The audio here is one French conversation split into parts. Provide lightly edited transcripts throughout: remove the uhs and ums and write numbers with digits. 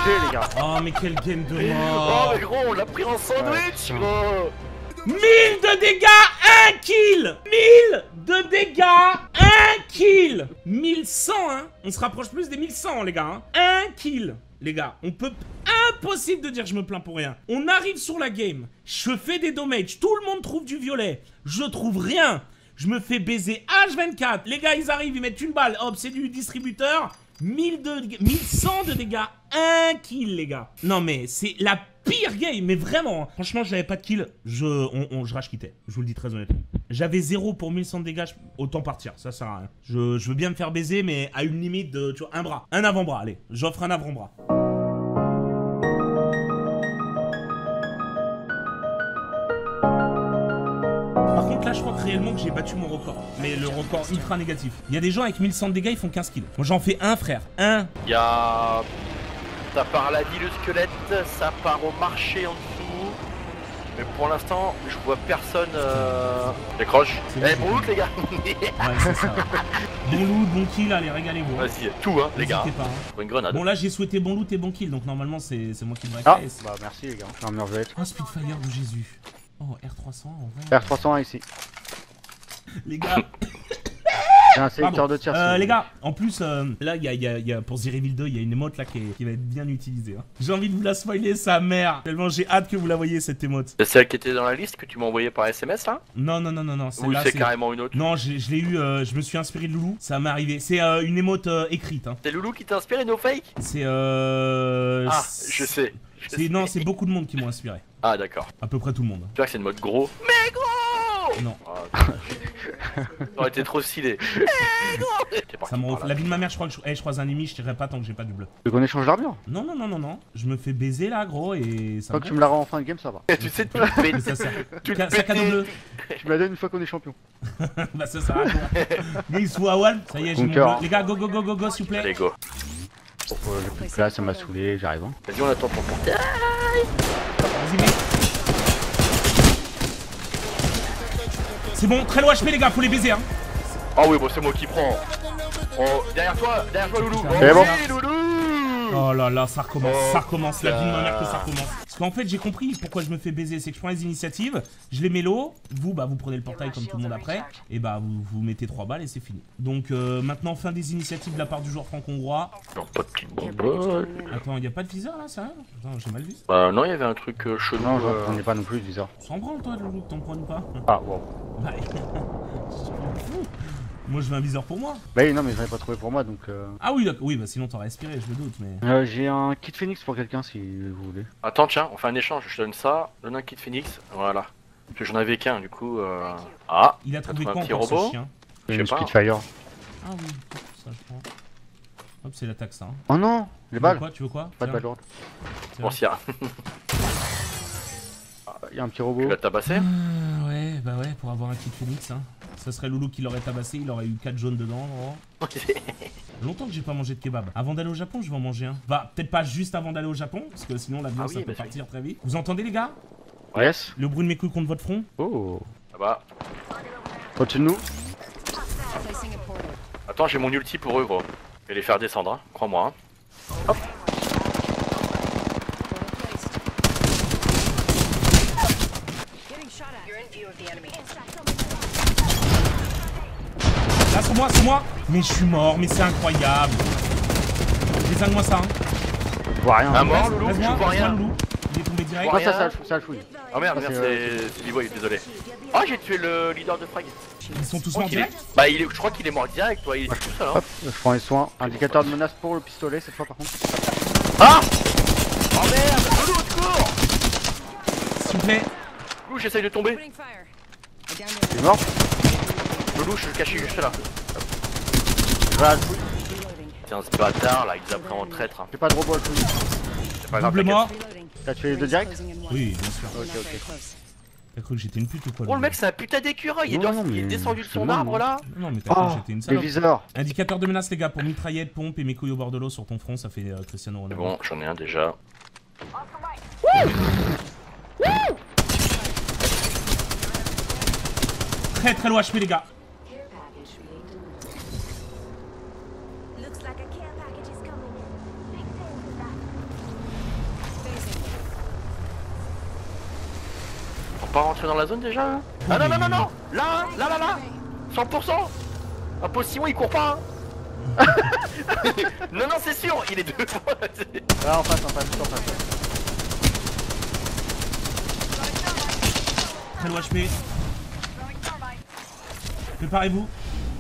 GG les gars. Oh mais quel game de Oh mort. mais gros, on l'a pris en sandwich gros. 1000 de dégâts, 1 kill. 1000 de dégâts, 1 kill. 1100 hein. On se rapproche plus des 1100 les gars hein. 1 kill. Les gars, on peut... Impossible de dire que je me plains pour rien. On arrive sur la game. Je fais des damages. Tout le monde trouve du violet. Je trouve rien. Je me fais baiser H24. Les gars, ils arrivent, ils mettent une balle. Hop, c'est du distributeur. 1100 de dégâts. 1 kill, les gars. Non, mais c'est la pire game. Mais vraiment, hein. Franchement, j'avais pas de kill. Je rage quittais. Je vous le dis très honnêtement. J'avais 0 pour 1100 de dégâts. Autant partir. Ça sert à rien. Je veux bien me faire baiser, mais à une limite de, tu vois, un bras. Un avant-bras. Allez, j'offre un avant-bras. Par contre là je crois que réellement que j'ai battu mon record. Mais le record ultra négatif. Il y a des gens avec 1100 de dégâts ils font 15 kills. Moi j'en fais un frère. Un. Il y a... Ça part la vie le squelette, ça part au marché en dessous. Mais pour l'instant je vois personne décroche. Eh bon loot les gars. Ouais c'est ça. Bon loot, bon kill, allez régalez-vous. Vas-y, tout hein les gars. Pas, hein. Pour une grenade. Bon là j'ai souhaité bon loot et bon kill. Donc normalement c'est moi qui me Ah réclame. bah merci les gars. Je suis en merveille. Oh Spitfire de Jésus. Oh R300 en vrai. R301 ici. Les gars. J'ai un sélecteur de tir. Les gars, en plus, là, il y a pour The Reveal 2, il y a une émote là qui va être bien utilisée. Hein. J'ai envie de vous la spoiler, sa mère. Tellement j'ai hâte que vous la voyez, cette émote. C'est celle qui était dans la liste que tu m'as envoyée par SMS là? Non. Ou c'est carrément une autre? Non, je l'ai eu, je me suis inspiré de Loulou, ça m'est arrivé. C'est une émote écrite. Hein. C'est Loulou qui t'a inspiré nos fakes? C'est Ah, je sais. Non, c'est beaucoup de monde qui m'ont inspiré. Ah d'accord. À peu près tout le monde. Tu vois que c'est une mode gros. Mais gros! Non. Ah, ça aurait été trop stylé. Mais gros! Ça me la vie de ma mère, je crois que je croise un ennemi, je tirerai pas tant que j'ai pas du bleu. Tu veux qu'on échange d'armure? Non. Je me fais baiser là, gros, et ça. Quand tu me la rends en fin de game, ça va. Tu sais, tu le Et ça sert. Sac à dos bleu. Tu me la donnes une fois qu'on est champion. Bah ça sert à quoi? Guys, sous Awal, ça y est, j'ai mon bleu. Les gars, go, s'il vous plaît. Allez, go. J'ai plus de place, ça m'a saoulé, j'arrive. Hein. Vas-y, on attend pour porter. Vas-y, mec. C'est bon, très loin HP, les gars, faut les baiser, hein. Ah oui, bon, c'est moi qui prends. Oh, derrière toi, Loulou. Oh, C'est bon. oui, Loulou. Oh là là, ça recommence, la vie de ma mère que ça recommence. Parce qu'en fait, j'ai compris pourquoi je me fais baiser, c'est que je prends les initiatives, je les mélo, vous prenez le portail comme tout le monde après, et bah vous mettez 3 balles et c'est fini. Donc maintenant, fin des initiatives de la part du joueur franc-hongrois. Non, pas de petite bombe. Attends, il y a pas de viseur là, sérieux? Attends, j'ai mal vu. Bah non, il y avait un truc chelou. Non, on n'est pas non plus de viseur. Sans branle toi, Loulou, que t'en prennes pas. Ah, wow. Ouais. Moi je veux un viseur pour moi. Bah oui, non, mais j'en ai pas trouvé pour moi donc. Ah oui, d'accord, oui, bah sinon t'aurais aspiré, je me doute, mais. J'ai un kit Phoenix pour quelqu'un si vous voulez. Attends, tiens, on fait un échange. Je te donne ça, donne un kit Phoenix. Voilà. Parce que j'en avais qu'un, du coup. Ah, Il a trouvé un quoi petit encore ce robot chien? Je sais Une pas. Spitfire. Ah oui, ça je prends. Hop, c'est l'attaque ça. Hein. Oh non, les balles. Tu veux quoi? Pas de balles lourdes. Bon, s'il y a. Il y a un petit robot. Tu l'as tabassé? Ouais, bah ouais, pour avoir un kit Phoenix, hein. Ça serait Loulou qui l'aurait tabassé, il aurait eu 4 jaunes dedans, gros. Longtemps que j'ai pas mangé de kebab. Avant d'aller au Japon, je vais en manger un. Bah, peut-être pas juste avant d'aller au Japon, parce que sinon l'avion ça peut partir très vite. Vous entendez les gars? Yes. Le bruit de mes couilles contre votre front? Oh. Ah bah. Au-dessus de nous. Attends, j'ai mon ulti pour eux, gros. Je vais les faire descendre, hein. Crois-moi. Hein. Hop. Là, c'est moi. Mais je suis mort, mais c'est incroyable. Désingue-moi ça, hein. Je vois rien. Un mort, Loulou, je vois rien. Loulou. Il est tombé direct. Oh, ça le fouille. Oh merde, c'est B-Boy, désolé. Oh, j'ai tué le leader de frag. Ils sont tous morts direct? Bah, je crois qu'il est mort direct, toi, il est tout seul, hein. Hop, je prends les soins. Indicateur de menace pour le pistolet cette fois par contre. Ah! Oh merde! Loulou, au secours! S'il vous plaît. Loulou, j'essaye de tomber. Il est mort? Loulou, je suis caché juste là. Voilà, le fouille. Tiens, ce bâtard là, il nous a pris en traître. Hein. J'ai pas de robot à le fouille. C'est pas grave. Double mort. T'as tué les deux directs? Oui, bien sûr. Ok. T'as cru que j'étais une pute ou quoi? Oh, le mec, c'est un putain d'écureuil. Il est descendu de son arbre là. Non, mais t'as cru que j'étais une Les salope. viseurs. Indicateur de menace, les gars, pour mitraillette, pompe et mes couilles au bord de l'eau sur ton front, ça fait Cristiano Ronaldo. Bon, j'en ai un déjà. Très très low HP, les gars. pas rentrés dans la zone déjà là? Ah non, non, non, non. Là, 100%. Impossible, il court pas. Hein. Non, non, c'est sûr, il est deux fois. Là, en face, juste en face. Très loin HP. Préparez-vous.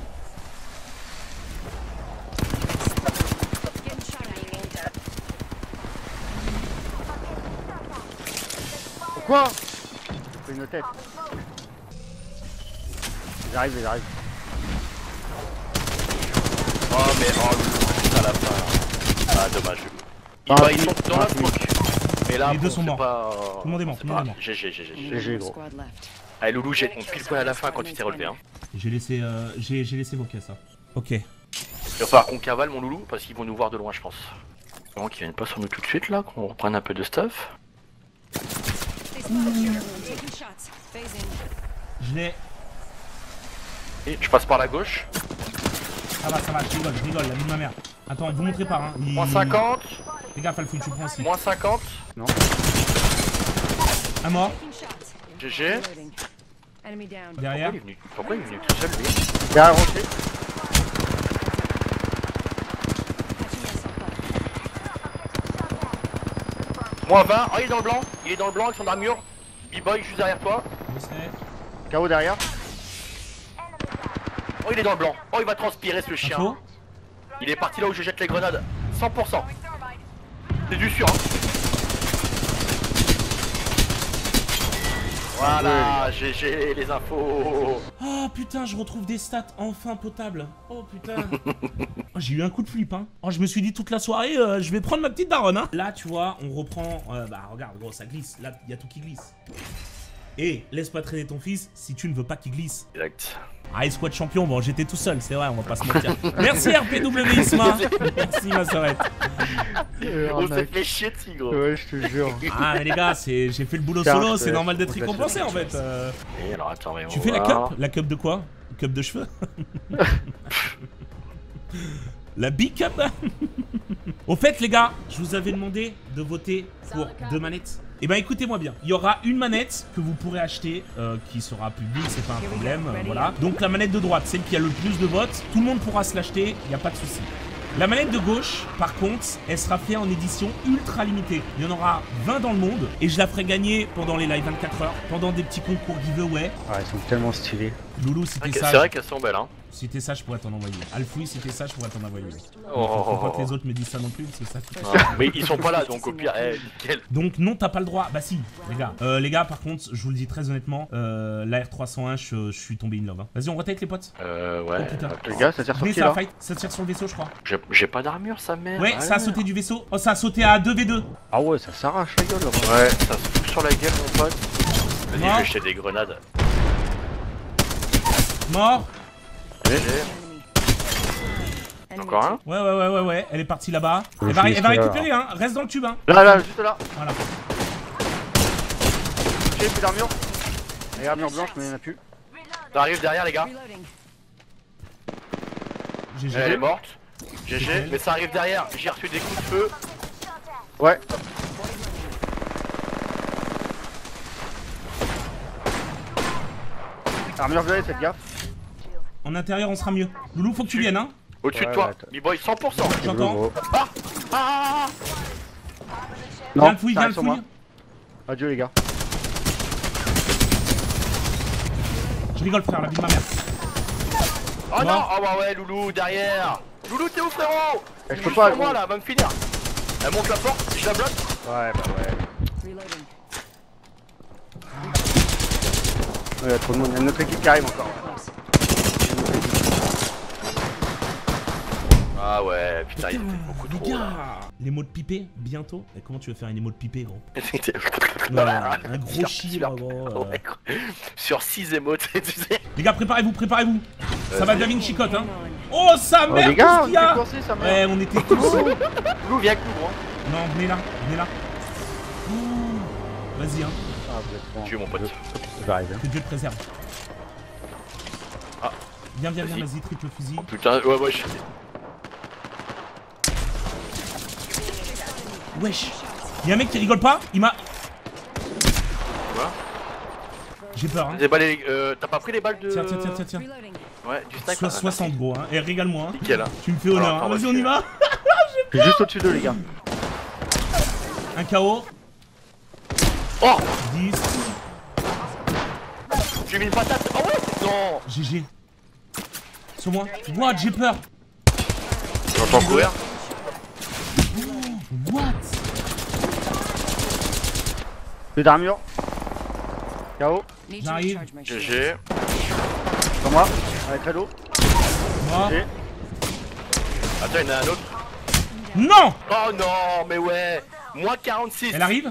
Quoi? C'est une tête. J'arrive. Oh, mais à la fin. Ah, dommage. Ils sont dans la smoke. Mais là, Les deux sont morts. pas... Tout le monde est mort, tout le monde est mort. GG gros. Allez, Loulou, on pile poil à la fin quand tu t'es relevé. Hein. J'ai laissé vos caisses. Ok. Il va falloir qu'on cavale, mon Loulou, parce qu'ils vont nous voir de loin, je pense. Vraiment qu'ils viennent pas sur nous tout de suite là, qu'on reprenne un peu de stuff. Je l'ai. Et je passe par la gauche. Ça va, je rigole, la vie de ma mère. Attends, vous montrez pas, hein. Moins 50. Les gars, Falfou, tu prends aussi. Moins 50. Non. Un mort. GG. Derrière. Pourquoi il est venu tout seul lui? Derrière rocher. Moins 20. Oh, il est dans le blanc. Il est dans le blanc avec son armure. B-boy juste derrière toi. Je sais. KO derrière. Oh, il est dans le blanc. Oh, il va transpirer ce chien. Info. Il est parti là où je jette les grenades. 100%. C'est du sûr. Hein. Voilà, GG les infos. Oh putain, je retrouve des stats enfin potables. Oh putain. Oh, j'ai eu un coup de flip, hein. Oh, je me suis dit toute la soirée, je vais prendre ma petite daronne, hein. Là, tu vois, on reprend. Bah, regarde, gros, ça glisse. Là, il y a tout qui glisse. Et laisse pas traîner ton fils si tu ne veux pas qu'il glisse. Exact. Ah, squad champion, bon, j'étais tout seul, c'est vrai, on va pas se mentir. Merci RPW Isma. Merci ma sœurette. On s'est fait chier dessus, gros. Ouais, je te jure. Ah, mais les gars, j'ai fait le boulot solo, c'est normal d'être récompensé en fait. Et alors, attends, mais Tu fais la cup? La cup de quoi? Cup de cheveux? La big cup? Au fait, les gars, je vous avais demandé de voter pour 2 manettes. Et ben écoutez-moi bien, il y aura une manette que vous pourrez acheter qui sera publique, c'est pas un problème, voilà. Donc la manette de droite, celle qui a le plus de votes, tout le monde pourra se l'acheter, il n'y a pas de souci. La manette de gauche, par contre, elle sera faite en édition ultra limitée. Il y en aura 20 dans le monde et je la ferai gagner pendant les live 24 heures, pendant des petits concours giveaway. Ah, ils sont tellement stylés. Loulou, si t'es C'est sage, vrai qu'elles sont belles, hein. si t'es sage, je pourrais t'en envoyer. Alfoui, si t'es sage, je pourrais t'en envoyer. Oh. Faut pas que les autres me disent ça non plus, parce que ça coûte cher. Ah, mais ils sont pas là, donc au pire, nickel. Donc non, t'as pas le droit. Bah si, les gars. Les gars, par contre, je vous le dis très honnêtement, la R301, je suis tombé in love. Hein. Vas-y, on retake les potes. Ouais. Oh putain. Les gars, ça tire sur Venez, qui ça là? fight. Ça tire sur le vaisseau, je crois. J'ai pas d'armure, sa mère. Ouais, ça a sauté du vaisseau. Oh, ça a sauté à 2v2. Ah ouais, ça s'arrache la gueule là. Ouais, ça se fout sur la gueule, mon pote. Vas-y, Mort. je vais jeter des grenades. Mort. GG. Encore un? Ouais. Elle est partie là-bas. Je Elle va suis récupérer, hein. Reste dans le tube, hein. Là, juste là. Voilà. J'ai plus d'armure. Les armures blanches, mais il y en a plus. Ça arrive derrière, les gars. GG. Elle est morte. C'est GG, elle. mais ça arrive derrière. J'ai reçu des coups de feu. Ouais. Armure violette, faites gaffe. En intérieur, on sera mieux. Loulou, faut que tu viennes, hein. Au-dessus de Ouais, toi. ouais, B-boy 100%. J'entends. Ah. Viens le fouille, ça viens le arrive sur moi. fouille. Adieu les gars. Je rigole, frère, la vie de ma mère. Oh non. Mort. Oh bah ouais, Loulou, derrière. Loulou, t'es où, frérot? Je peux Juste pas, sur moi gros. là, va me finir. Elle monte la porte, je la bloque. Ouais, bah ouais. Il y a trop de monde. Il y a une autre équipe qui arrive encore. Ah ouais, putain, il Putain, fait beaucoup les trop. là. gars. Les mots de pipé, bientôt. Et comment tu veux faire une émo de pipé, gros? Un Voilà. gros chibre, gros. Ouais, sur 6 émotes, tu sais. Les gars, préparez-vous. Ça va devenir une chicotte, hein. Oh, sa Oh mère, les gars, qu'est-ce qu'il y a? coincé ça Ouais, merde. on était tous. Loulou, viens avec nous, gros. Non, venez là. Ouh. Vas-y, hein. Ah, vous êtes bon. Tu es mon pote. J'arrive. Hein. Que Dieu te préserve. Ah. Viens, Vas-y. vas-y, triple fusil. Putain, ouais, je... Wesh. Y'a un mec qui rigole pas, il m'a. Quoi? J'ai peur, hein. Des balles, t'as pas pris les balles de... Tiens. Ouais, du sniper. 60 gros, hein. Et régale-moi, hein. Nickel, hein. Tu me fais honneur, Alors, hein. Vas-y, on y va. Je suis juste au-dessus d'eux, les gars. Un KO. Oh 10. J'ai mis une patate. Oh ouais. Non. GG. Sur moi. What? J'ai peur. J'entends courir. What? Deux d'armure. KO. J'arrive. GG. Sur moi. Avec Credo. Moi. GG. Attends, il y en a un autre. Non! Oh non, mais ouais. Moins 46. Elle arrive?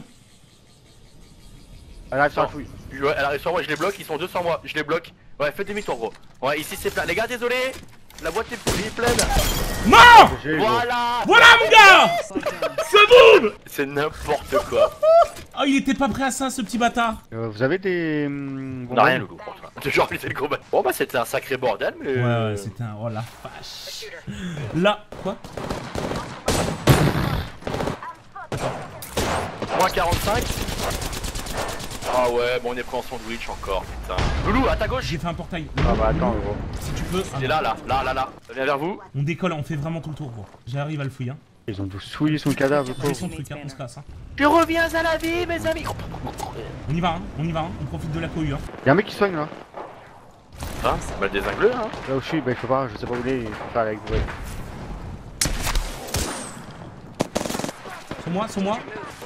Elle arrive sur la Non. fouille. Ouais, elle arrive sur moi, je les bloque, ils sont deux sur moi, je les bloque. Ouais, faites demi-tour gros. Ouais, ici c'est plein. Les gars, désolé. La boîte est pleine. Non! GG, gros. Voilà. Voilà mon gars! C'est boum! C'est n'importe quoi. Oh, il était pas prêt à ça, ce petit bâtard. Vous avez des... On a rien, Loulou, pour toi. J'ai genre laissé le combat. Bon bah c'était un sacré bordel, mais... Ouais, c'était un... Oh la vache. Là... Quoi? Moins 45. Ah ouais, bon on est pris en sandwich encore, putain. Loulou, à ta gauche. J'ai fait un portail. Ah bah attends, gros. Si tu peux... Il est là. Ça vient vers vous. On décolle, on fait vraiment tout le tour, gros. J'arrive à le fouiller, hein. Ils ont tous souillé son cadavre, Fais pauvre. son truc, hein, on se casse, hein. Je reviens à la vie, mes amis. On y va, hein. On profite de la cohue, hein. Y'a un mec qui soigne là. Hein, bah des ingleux, hein. Là où je suis, bah il faut pas, je sais pas où il est, il faut faire avec vous. Ouais. Sur moi.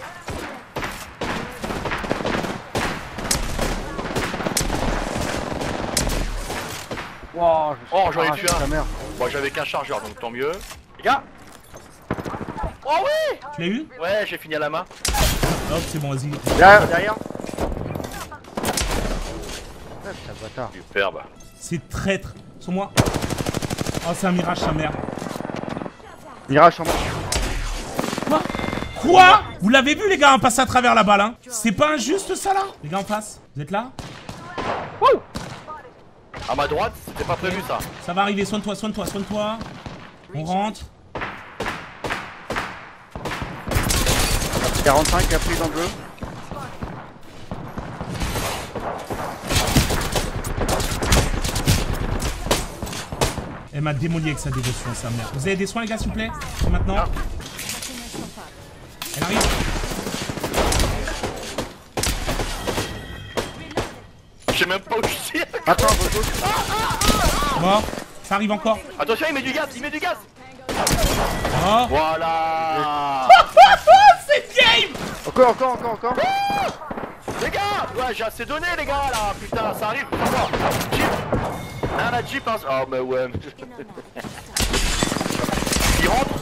Wow, Oh, j'en ai tué un. Ta mère. Bon, j'avais qu'un chargeur, donc tant mieux. Les gars. Oh oui. Tu l'as eu? Ouais, j'ai fini à la main. Hop, c'est bon, vas-y. Derrière. Ah, putain, bâtard. Superbe. C'est traître. Sur moi. Oh, c'est un mirage, sa mère. Mirage sur moi. Quoi? Vous l'avez vu, les gars, on passe à travers la balle, hein. C'est pas injuste, ça, là? Les gars, en face, vous êtes là? Wouh. À ma droite, c'était pas prévu ça. Ça va arriver, soigne-toi. On rentre. 45 a pris dans le jeu. Elle m'a démoli avec sa dévotion, sa mère. Vous avez des soins, les gars, s'il vous plaît? Et maintenant? Ah. Elle arrive. Je sais même pas où je suis. Attends, gauche. Mort. Ça arrive encore. Attention, il met du gaz. Mort. Voilà. C'est game. Encore. Les gars, ouais, j'ai assez donné, les gars, là. Putain, ça arrive. Jeep. Ah, la Jeep, hein. Oh, mais ouais. Il rentre.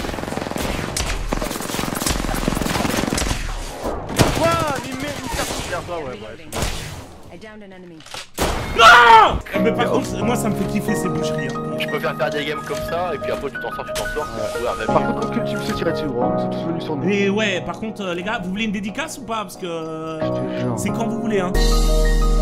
Il met une carte vers toi, ouais. Non. Mais par contre, moi, ça me fait kiffer ces boucheries, hein. Je préfère faire des games comme ça, et puis après, tu t'en sors. Ouais, même Par mieux. contre, aucune team s'est tiré dessus, gros. C'est tous venus sur nous. Et ouais, par contre, les gars, vous voulez une dédicace ou pas? Parce que Je te jure. c'est quand vous voulez, hein.